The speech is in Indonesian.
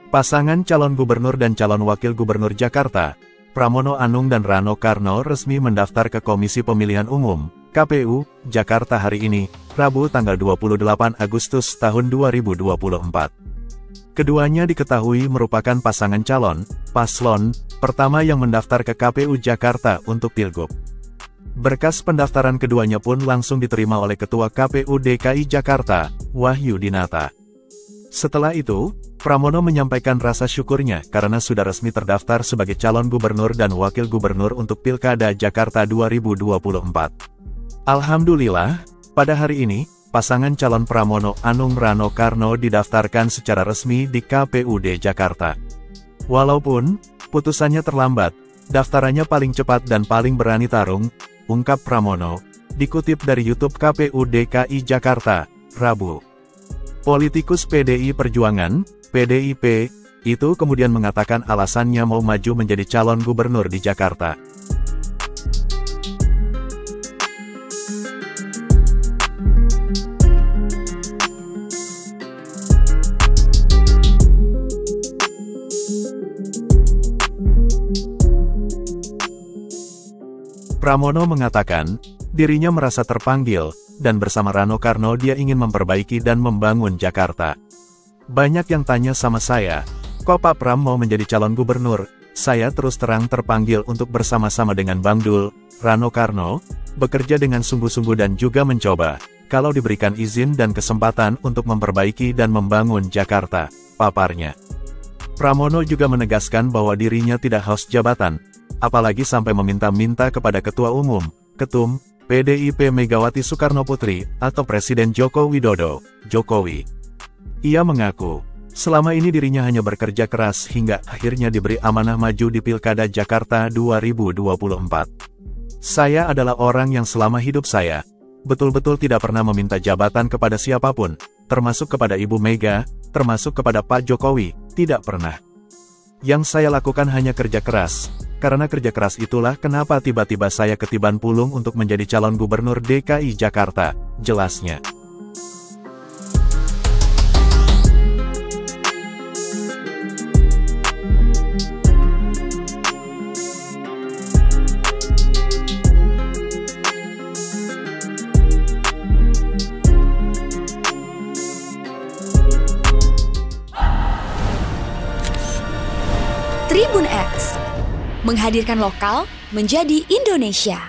Pasangan calon gubernur dan calon wakil gubernur Jakarta, Pramono Anung dan Rano Karno resmi mendaftar ke Komisi Pemilihan Umum, KPU, Jakarta hari ini, Rabu tanggal 28 Agustus tahun 2024. Keduanya diketahui merupakan pasangan calon, paslon, pertama yang mendaftar ke KPU Jakarta untuk Pilgub. Berkas pendaftaran keduanya pun langsung diterima oleh Ketua KPU DKI Jakarta, Wahyu Dinata. Setelah itu, Pramono menyampaikan rasa syukurnya karena sudah resmi terdaftar sebagai calon gubernur dan wakil gubernur untuk Pilkada Jakarta 2024. Alhamdulillah, pada hari ini, pasangan calon Pramono Anung Rano Karno didaftarkan secara resmi di KPUD Jakarta. Walaupun putusannya terlambat, daftarannya paling cepat dan paling berani tarung, ungkap Pramono, dikutip dari YouTube KPU DKI Jakarta, Rabu. Politikus PDI Perjuangan, PDIP, itu kemudian mengatakan alasannya mau maju menjadi calon gubernur di Jakarta. Pramono mengatakan, dirinya merasa terpanggil, dan bersama Rano Karno dia ingin memperbaiki dan membangun Jakarta. Banyak yang tanya sama saya, kok Pak Pram mau menjadi calon gubernur? Saya terus terang terpanggil untuk bersama-sama dengan Bang Dul, Rano Karno, bekerja dengan sungguh-sungguh dan juga mencoba, kalau diberikan izin dan kesempatan untuk memperbaiki dan membangun Jakarta, paparnya. Pramono juga menegaskan bahwa dirinya tidak haus jabatan, apalagi sampai meminta-minta kepada Ketua Umum, Ketum, PDIP Megawati Soekarnoputri, atau Presiden Joko Widodo, Jokowi. Ia mengaku, selama ini dirinya hanya bekerja keras hingga akhirnya diberi amanah maju di Pilkada Jakarta 2024. Saya adalah orang yang selama hidup saya, betul-betul tidak pernah meminta jabatan kepada siapapun, termasuk kepada Ibu Mega, termasuk kepada Pak Jokowi, tidak pernah. Yang saya lakukan hanya kerja keras, karena kerja keras itulah kenapa tiba-tiba saya ketiban pulung untuk menjadi calon gubernur DKI Jakarta, jelasnya. Tribun X menghadirkan lokal menjadi Indonesia.